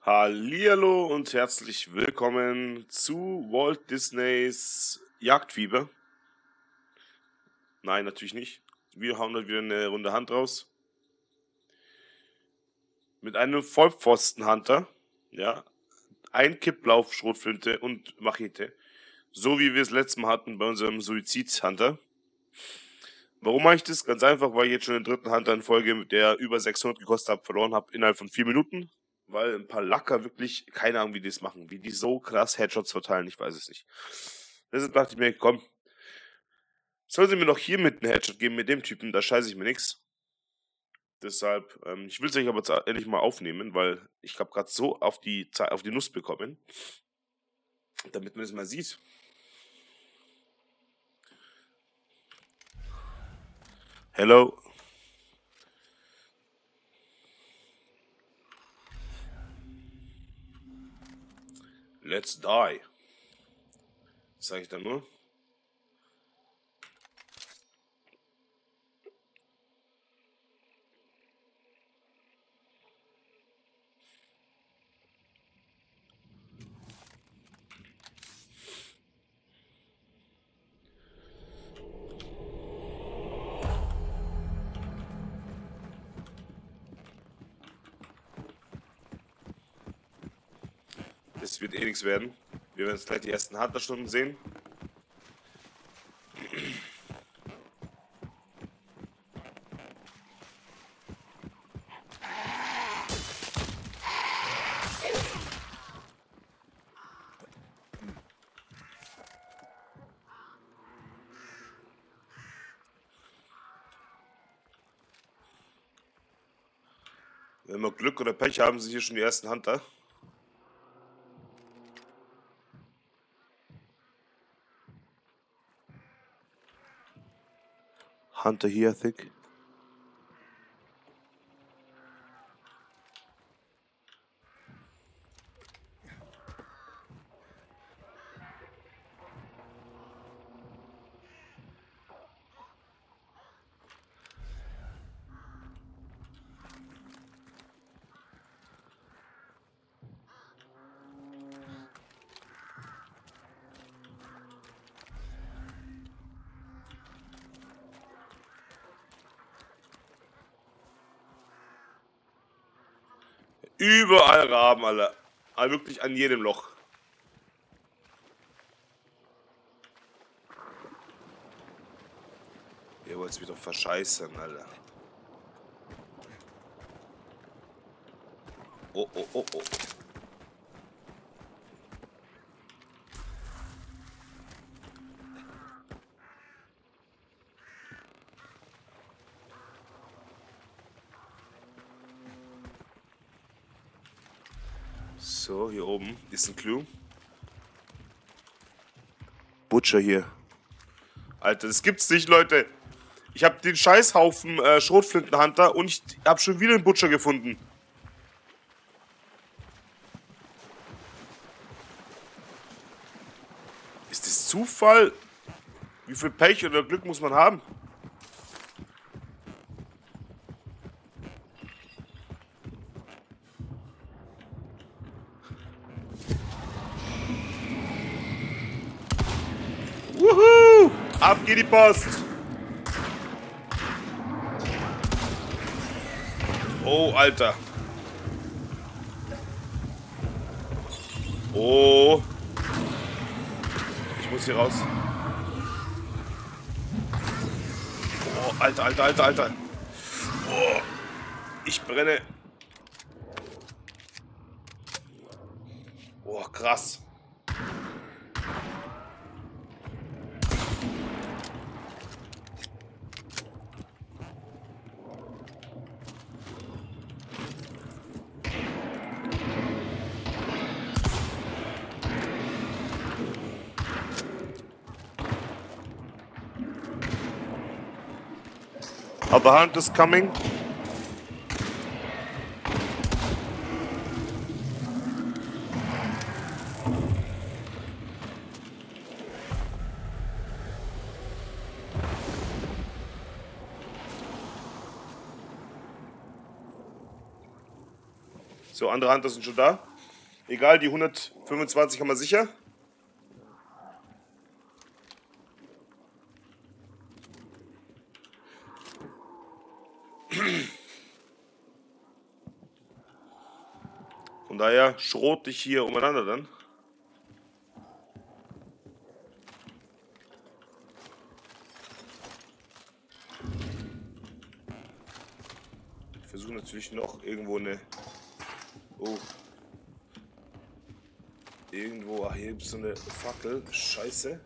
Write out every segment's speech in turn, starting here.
Hallihallo und herzlich willkommen zu Walt Disneys Jagdfieber. Nein, natürlich nicht. Wir hauen da wieder eine Runde Hand raus. Mit einem Vollpfosten-Hunter. Ja. Ein Kipplauf, Schrotflinte und Machete. So wie wir es letztes Mal hatten bei unserem Suizid-Hunter. Warum mache ich das? Ganz einfach, weil ich jetzt schon den dritten Hunter in Folge, der über 600 gekostet hat, verloren habe innerhalb von 4 Minuten. Weil ein paar Lacker wirklich, keine Ahnung, wie die das machen. Wie die so krass Headshots verteilen, ich weiß es nicht. Deshalb dachte ich mir, komm, sollen sie mir noch hier mit einen Headshot geben mit dem Typen, da scheiße ich mir nichts. Deshalb, ich will es euch aber jetzt endlich mal aufnehmen, weil ich habe gerade so auf die Nuss bekommen, damit man es mal sieht. Hello. Let's die. Was sage ich dann nur? Das wird eh nichts werden. Wir werden jetzt gleich die ersten Hunter-Stunden sehen. Wenn wir Glück oder Pech haben, sind hier schon die ersten Hunter. Hunter here, I think. Überall Raben, alle. Aber wirklich an jedem Loch. Ihr wollt es wieder verscheißen, Alter. Oh, oh, oh, oh. So, hier oben ist ein Clou. Butcher hier. Alter, das gibt's nicht, Leute. Ich habe den Scheißhaufen Schrotflintenhunter und ich habe schon wieder einen Butcher gefunden. Ist das Zufall? Wie viel Pech oder Glück muss man haben? Wuhu! Ab geht die Post! Oh, Alter. Oh. Ich muss hier raus. Oh, Alter, Alter, Alter, Alter. Oh. Ich brenne. Oh, krass. Other hunt is coming. So, andere Hunter sind schon da. Egal, die 125 haben wir sicher. Von daher schrote ich hier umeinander dann. Ich versuche natürlich noch irgendwo eine... Oh. Irgendwo... Ach, hier gibt es so eine Fackel. Scheiße.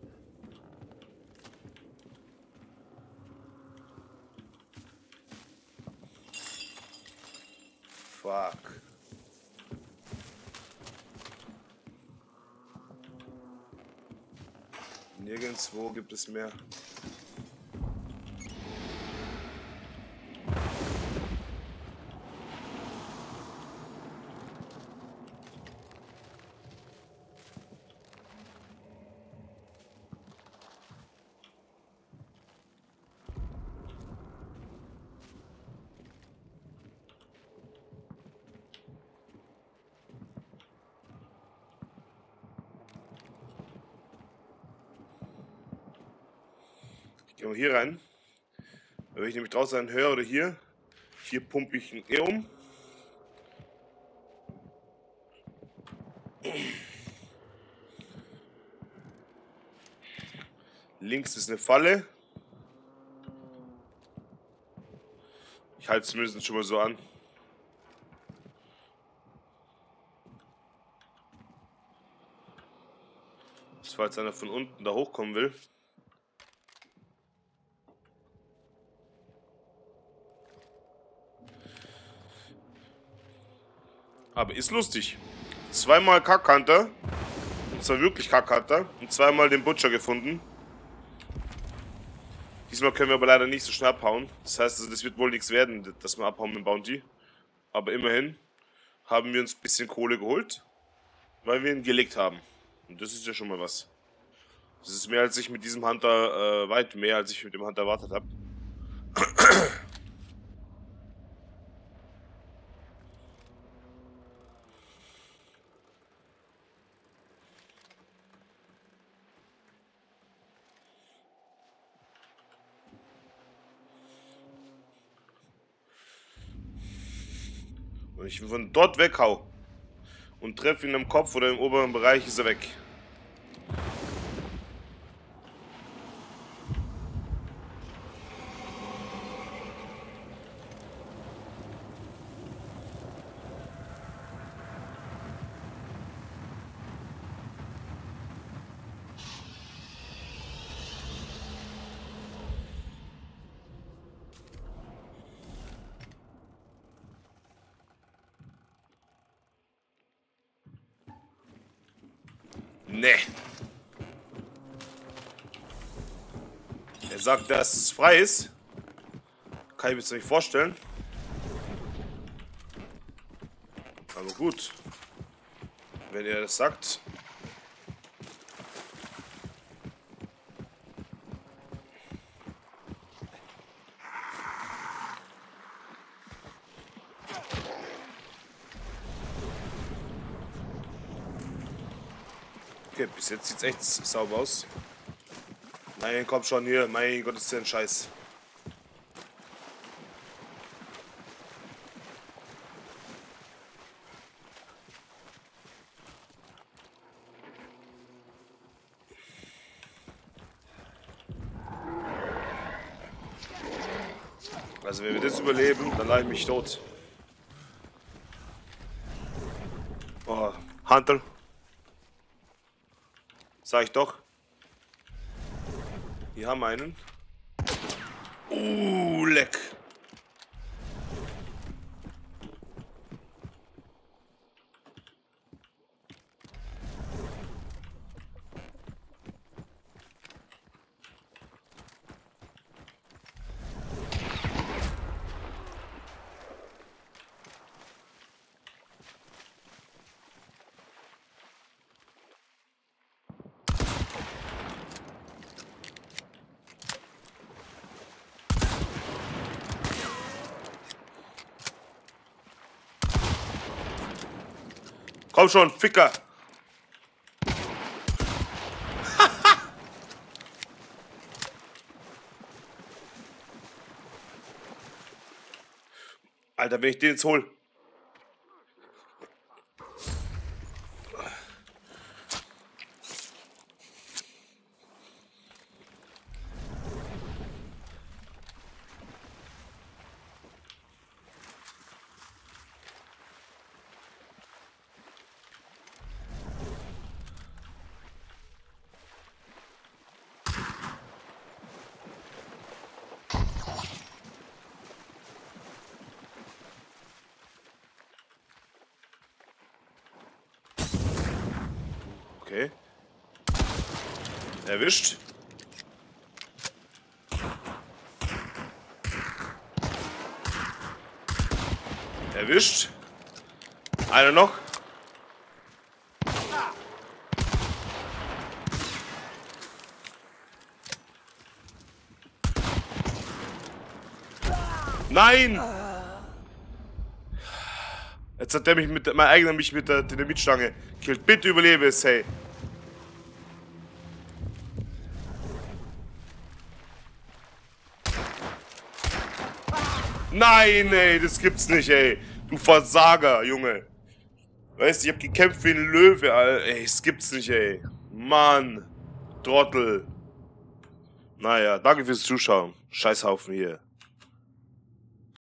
Fuck. Nirgendwo gibt es mehr. Gehen wir hier rein. Wenn ich nämlich draußen einen höre oder hier pumpe ich ihn um. Links ist eine Falle. Ich halte es zumindest schon mal so an. Falls einer von unten da hochkommen will. Aber ist lustig. Zweimal Kackhunter. Und zwar wirklich Kackhunter. Und zweimal den Butcher gefunden. Diesmal können wir aber leider nicht so schnell abhauen. Das heißt, also, das wird wohl nichts werden, dass wir abhauen mit dem Bounty. Aber immerhin haben wir uns ein bisschen Kohle geholt. Weil wir ihn gelegt haben. Und das ist ja schon mal was. Das ist mehr als ich mit diesem Hunter, weit mehr als ich mit dem Hunter erwartet habe. Und ich von dort weghau und treffe ihn am Kopf oder im oberen Bereich, ist er weg. Nee. Er sagt, dass es frei ist. Kann ich mir das nicht vorstellen. Aber gut. Wenn er das sagt. Okay, bis jetzt sieht es echt sauber aus. Nein, komm schon hier. Mein Gott, ist ja ein Scheiß. Also wenn wir das überleben, dann lache ich mich tot. Oh, Hunter. Sag ich doch. Hier haben wir einen. Leck. Komm schon, Ficker. Alter, wenn ich den jetzt hol. Okay. Erwischt. Erwischt. Einer noch. Nein! Jetzt hat der mich mit mein eigener mich mit der Dynamitstange killt. Bitte überlebe es, hey. Nein, ey, das gibt's nicht, ey. Du Versager, Junge. Weißt du, ich hab gekämpft wie ein Löwe, Alter. Ey, das gibt's nicht, ey. Mann. Trottel. Naja, danke fürs Zuschauen. Scheißhaufen hier.